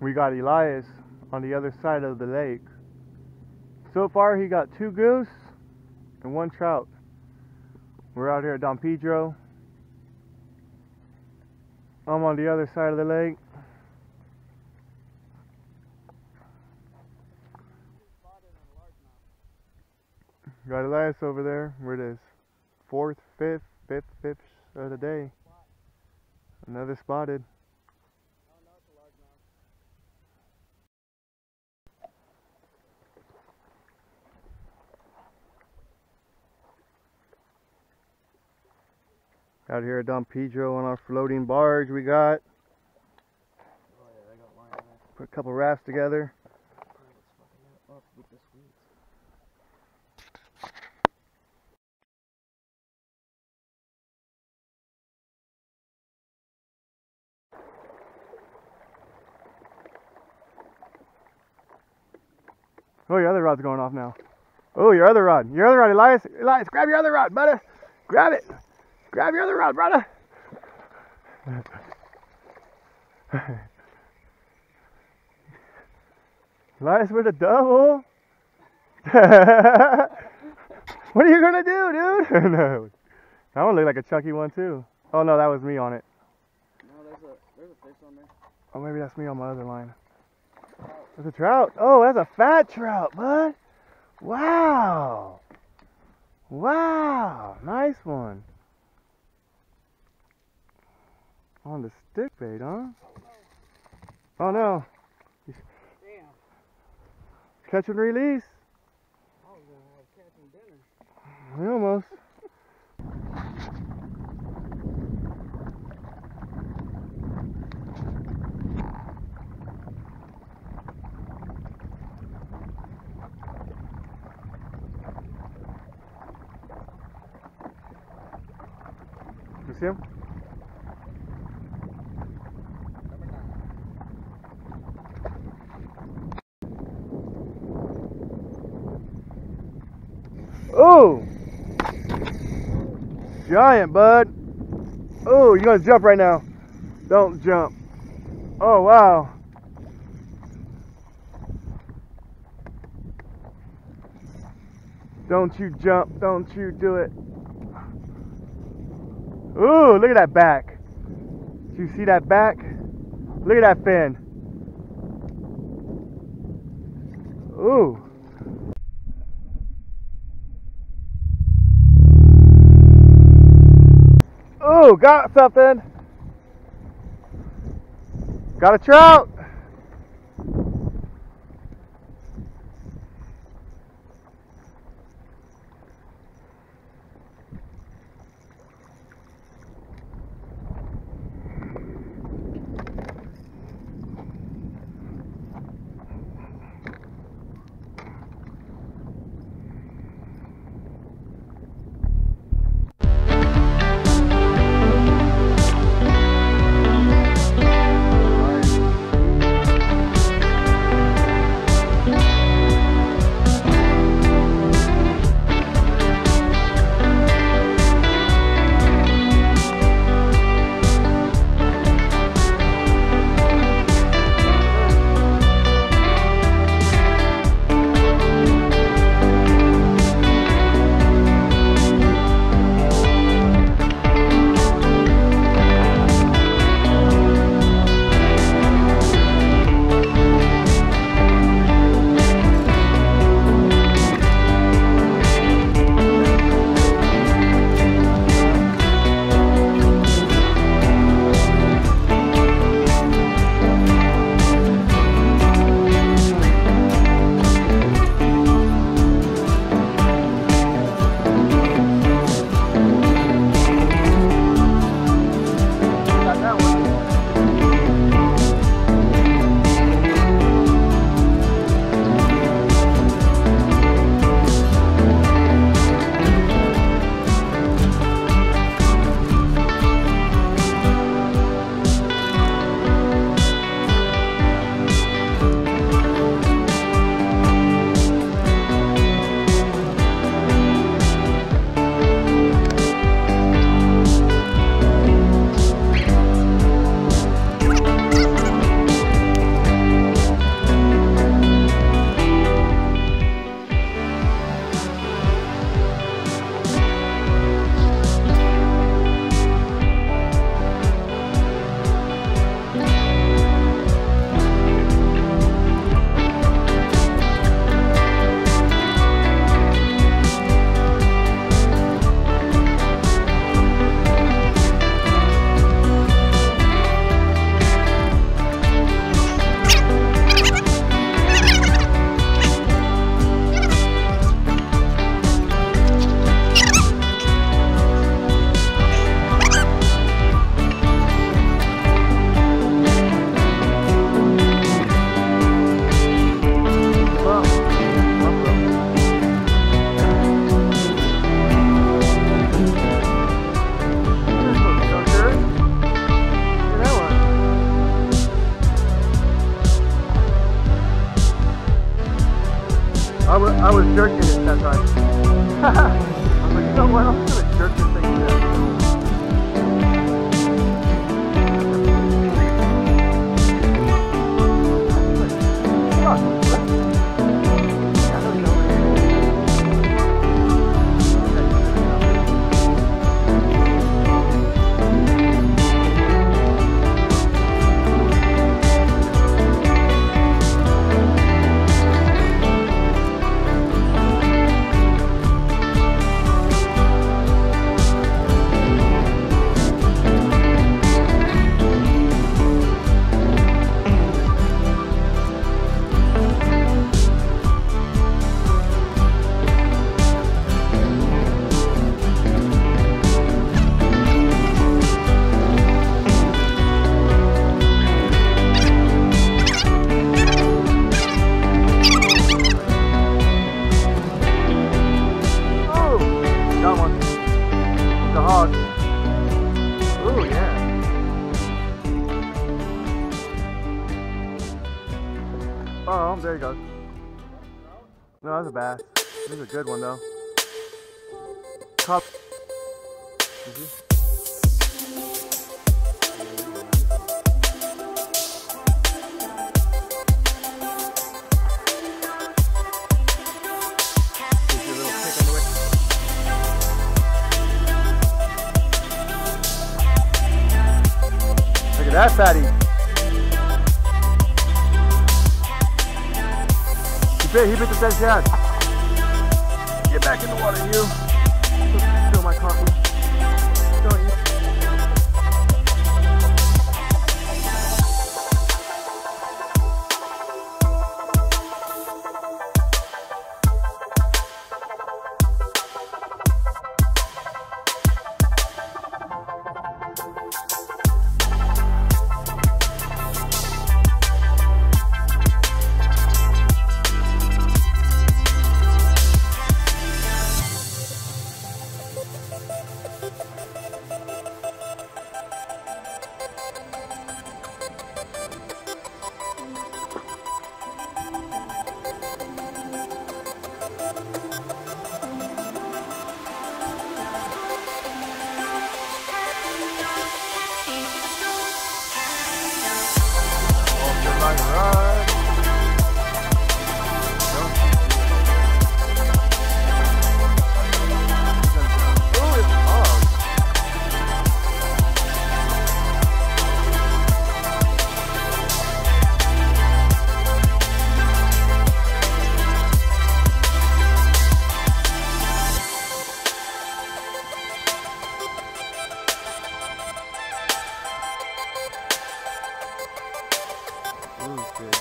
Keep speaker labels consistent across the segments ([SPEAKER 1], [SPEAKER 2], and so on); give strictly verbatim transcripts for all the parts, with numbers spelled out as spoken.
[SPEAKER 1] We got Elias on the other side of the lake. So far he got two goose and one trout. We're out here at Don Pedro. I'm on the other side of the lake. Got Elias over there. Where it is? Fourth, fifth, fifth, fifth of the day. Another spotted. Out here at Don Pedro on our floating barge we got. Put a couple rafts together. Oh, your other rod's going off now. Oh, your other rod. Your other rod, Elias. Elias, grab your other rod, brother. Grab it. Grab your other rod, brother. Elias with a double. What are you gonna do, dude? No. That one looked like a chunky one too. Oh no, that was me on it.
[SPEAKER 2] No, there's a there's a fish on there.
[SPEAKER 1] Oh, maybe that's me on my other line. There's a trout. Oh, that's a fat trout, bud. Wow. Wow. Nice one. On the stick bait, huh? Oh no.
[SPEAKER 2] Damn.
[SPEAKER 1] Catch and release.
[SPEAKER 2] I was gonna have catching dinner.
[SPEAKER 1] We almost. You see him? Oh! Giant, bud. Oh, you're gonna jump right now. Don't jump. Oh, wow. Don't you jump. Don't you do it. Ooh, look at that back. Did you see that back? Look at that fin. Ooh. Ooh, got something. Got a trout. put a jerk in it that time. I was like, you know what? I'm just gonna jerk this thing to death. Come on, let's yeah, I know you know what it is. Got one. The hog. Ooh, yeah. Oh, there he goes. No, that's a bass. This is a good one, though. Cup. Is he? Look at that fatty. He bit, he bit the fish down. Get back in the water, you. Steal my coffee. Don't you? Right. Oh, it's hard. Ooh, good.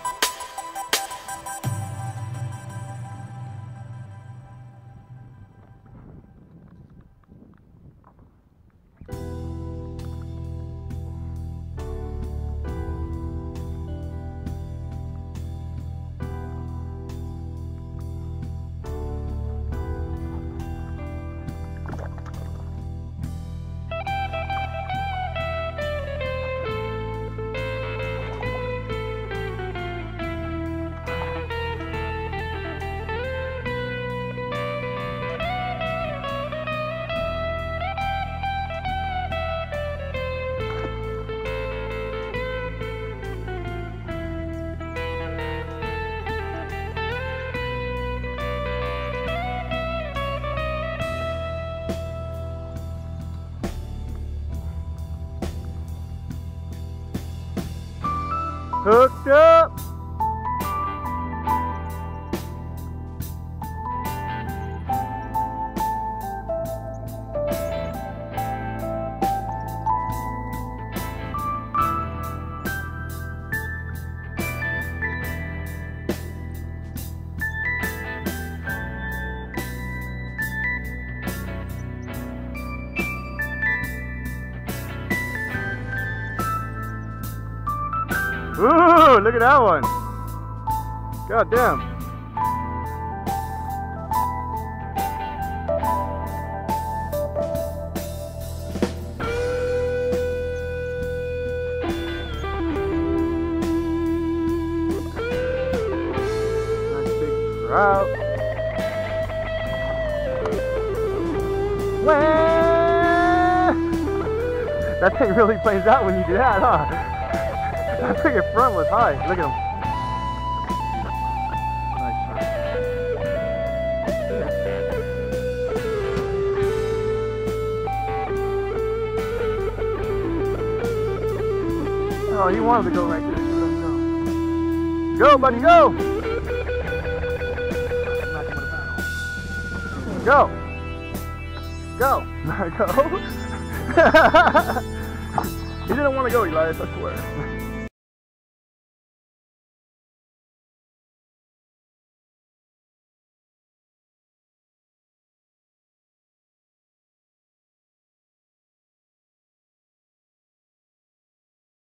[SPEAKER 1] Hooked up. Ooh, look at that one. God damn. Nice big trout. Wah! That thing really plays out when you do that, huh? That freaking front was high. Look at him. Nice shot. Oh, he wanted to go right there. So let him go. Go, buddy, go! Go! Go! Go! He didn't want to go, Elias, I swear.